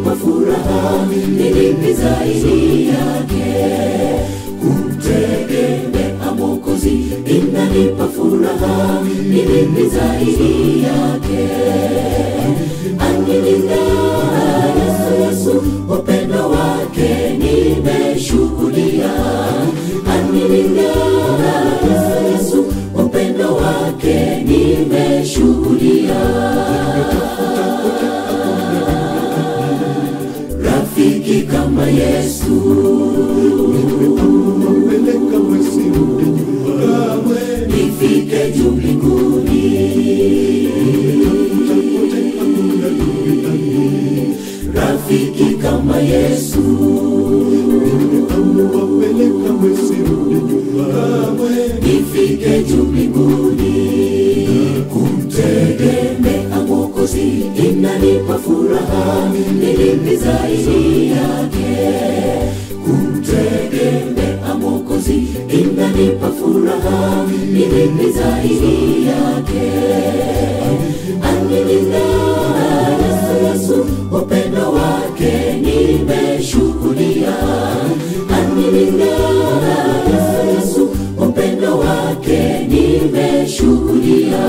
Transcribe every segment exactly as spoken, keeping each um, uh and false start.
inanipa furaha, ni lipi zaidi yake? Kumtegemea Mwokozi inanipa furaha, ni lipi zaidi yake? Anilinda Yesu, Yesu, upendo wake nimeshuhudia. Anilinda Yesu, Yesu, upendo wake nimeshuhudia. Rafiki kama Yesu, nifike juu mbinguni. Rafiki kama Yesu, nifike juu mbinguni. Kumtegemea Mwokozi inanipa furaha, ni lipi zaidi yake? Kumtegemea Mwokozi inanipa furaha, ni lipi zaidi yake? Anilinda Yesu, Yesu, upendo wake nimeshuhudia. Anilinda Yesu, Yesu, upendo wake nimeshuhudia.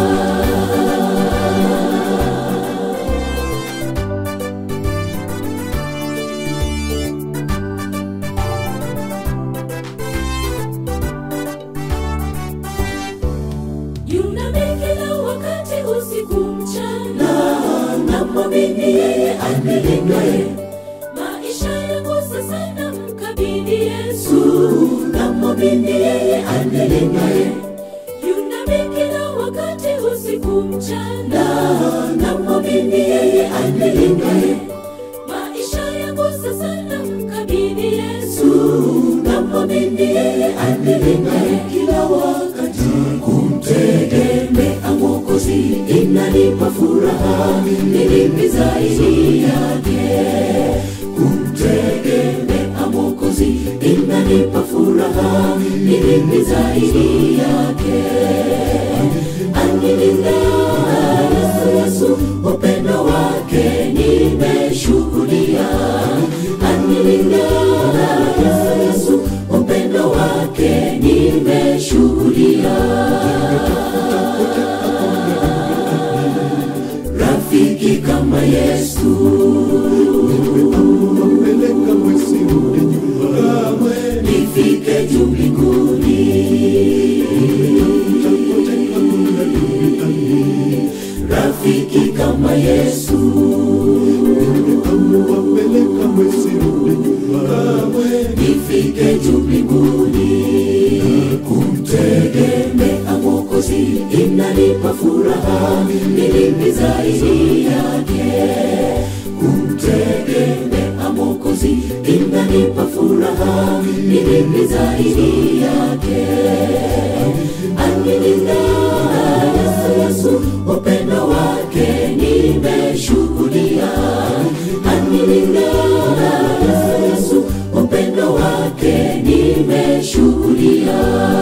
Namwamini yeye anilindaye. Maisha yangu sasa namkabidhi Yesu. Namwamini yeye anilindaye. Yunami kila wakati usiku mchana. Namwamini yeye anilindaye. Maisha yangu sasa namkabidhi Yesu. Namwamini yeye anilindaye kila wakati. Kumtegemea Mwokozi inanipa furaha, ni lipi zaidi yake? Kumtegemea Mwokozi inanipa furaha, ni lipi zaidi yake? Anilinda Yesu, Yesu, upendo wake nimeshuhudia. Anilinda Yesu, Yesu, upendo wake nimeshuhudia. Rafiki kama Yesu, nifike juu mbinguni. Rafiki kama Yesu, nifike juu mbinguni. Kumtegemea Mwokozi inanipa furaha, ni lipi zaidi yake? Kumtegemea Mwokozi inanipa furaha, ni lipi zaidi yake? Anilinda Yesu, Yesu, upendo wake nimeshuhudia. Anilinda Yesu, Yesu, upendo wake nimeshuhudia.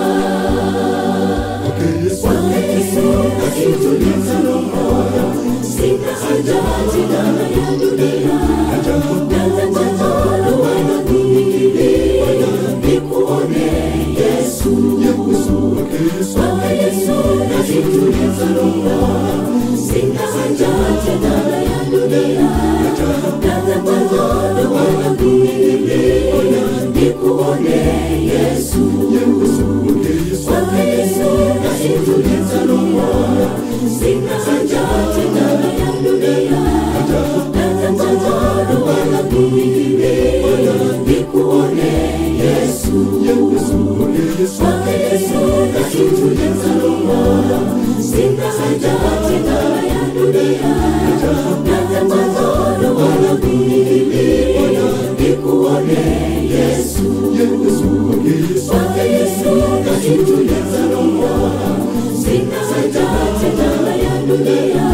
Kwake Yesu nakituliza roho, sina haja tena ya dunia. Nataka wanakunikimbia, nikuone Yesu. Kwake Yesu nakituliza roho, sina haja tena ya dunia. Nataka wanakunikimbia, nikuone Yesu. Kwake Yesu nakituliza roho, sina haja tena ya dunia. Nataka wanakunikimbia, nikuone Yesu. Kwake Yesu nakituliza roho, sina haja tena ya dunia. Nataka wanakunikimbia, nikuone Yesu. Kwake Yesu nakituliza roho, sina haja tena ya dunia.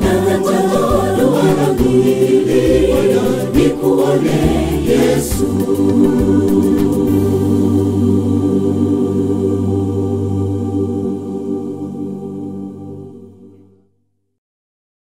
Nataka wanakunikimbia, nikuone Yesu.